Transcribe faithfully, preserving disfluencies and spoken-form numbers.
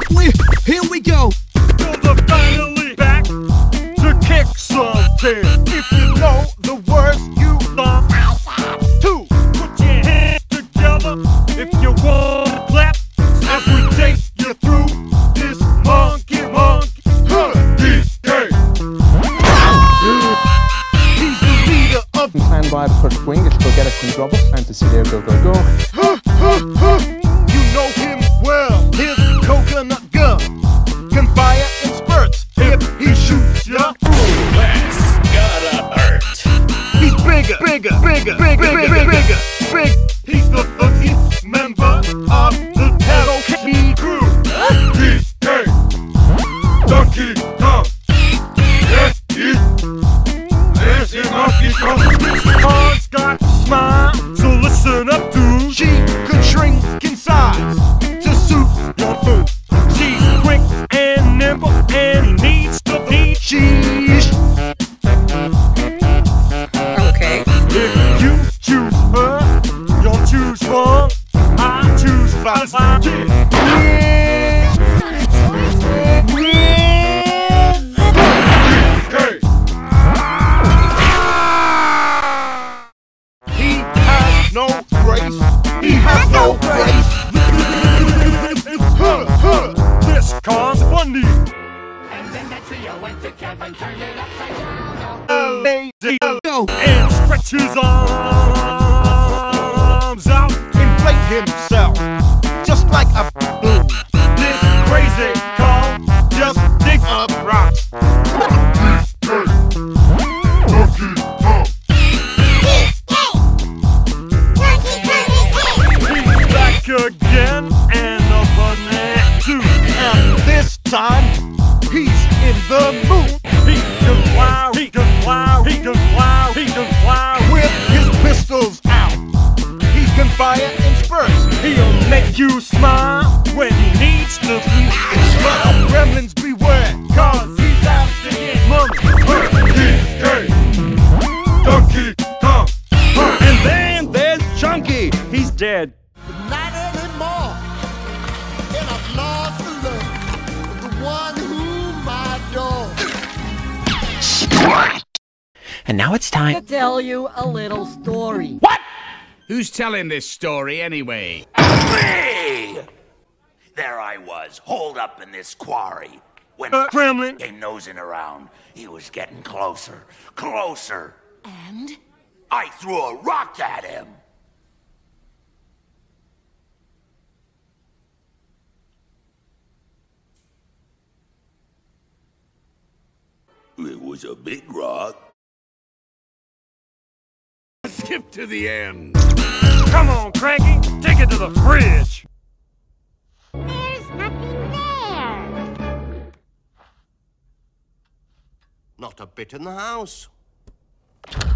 We, here we go. So they're finally back to kick something. If you know the words you love to, put your hands together. If you want to clap, as we take you through this monkey monkey Dkkd. He's the leader of Clan by the first wing, it's go get it, come drop it, and to see there, go, go, go. You know him well, his coconut gun can fire in spurts if he shoots ya. That's gotta hurt. He's bigger, bigger, bigger, bigger, bigger, bigger, big. He's the thirteenth member of the Dkkd crew. Dkkd, Donkey Kong. Yes, he. There's your Donkey Kong. This Kong's got a smile, so listen up, dude. She can shrink in size to suit your food. She's quick and nimble and needs to be cheese. Okay. If you choose her, you'll choose wrong. I choose fast. He has no grace. He has no grace. This Kong's funny. And then the trio went to camp and turned it upside down. Lazy Go. and stretch his arms out, inflate himself just like a balloon. This crazy Kong just dig up rocks. He's back again and a banana too. And this time he's in the mood. He can fly, he can fly, he can fly, he can fly with his pistols out. He can fire in spurts. He'll make you smile when he needs to be. Smile, gremlins beware, cause he's out to get money. Dkkd, Donkey Kong. And then there's Chunky. He's dead. Not anymore. And I've lost the love of the one whom I adore. And now it's time To tell you a little story. Who's telling this story anyway? Me! There I was, holed up in this quarry. When Uh, Gremlin. came nosing around, he was getting closer, closer. And? I threw a rock at him. It was a big rock. Skip to the end. Come on, Cranky. Take it to the fridge. There's nothing there. Not a bit in the house.